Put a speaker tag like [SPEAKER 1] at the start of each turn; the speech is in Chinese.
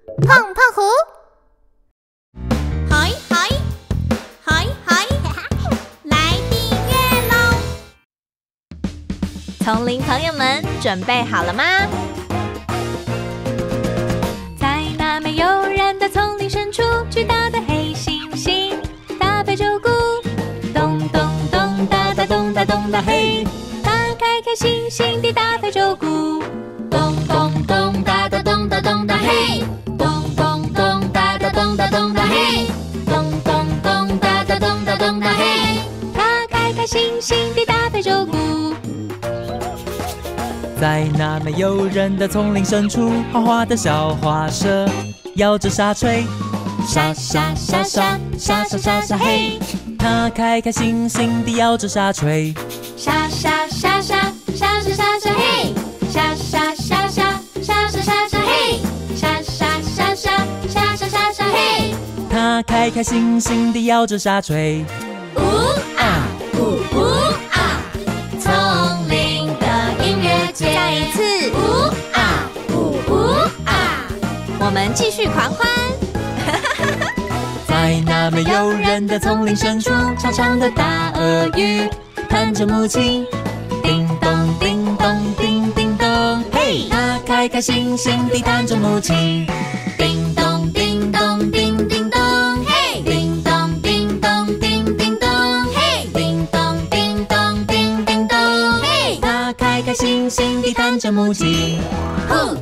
[SPEAKER 1] 胖胖虎，
[SPEAKER 2] 嗨嗨嗨嗨，来订阅喽！丛林朋友们准备好了吗？在那没有人的丛林深处，巨大的黑猩猩大背着鼓，咚咚咚哒哒咚哒咚哒嘿，它开开心心地打拍着鼓，咚咚咚哒哒咚哒咚哒嘿，咚咚咚哒哒咚哒咚哒嘿，咚咚咚哒哒咚哒咚哒嘿，它开开心心地打拍着鼓。
[SPEAKER 3] 在那没有人的丛林深处，花花的小花蛇摇着沙锤，沙沙沙沙沙沙沙沙嘿，它开开心心地摇着沙锤，
[SPEAKER 2] 沙沙沙沙沙沙沙沙嘿，沙沙沙沙沙沙沙沙嘿，沙沙沙沙沙沙沙沙嘿，
[SPEAKER 3] 它开开心心地摇着沙锤，
[SPEAKER 2] 呜啊呜呜啊，丛林的音乐节，再一次呜啊呜呜啊，我们继续狂欢。
[SPEAKER 3] 在那没有人的丛林深处，长长的大鳄鱼弹着木琴，叮咚叮咚叮叮咚，嘿，它开开心心地弹着木琴，
[SPEAKER 2] 叮咚叮咚叮叮咚，嘿，叮咚叮咚叮叮咚，嘿，叮咚叮咚叮叮咚，嘿，
[SPEAKER 3] 它开开心心地弹着木琴，
[SPEAKER 2] 呼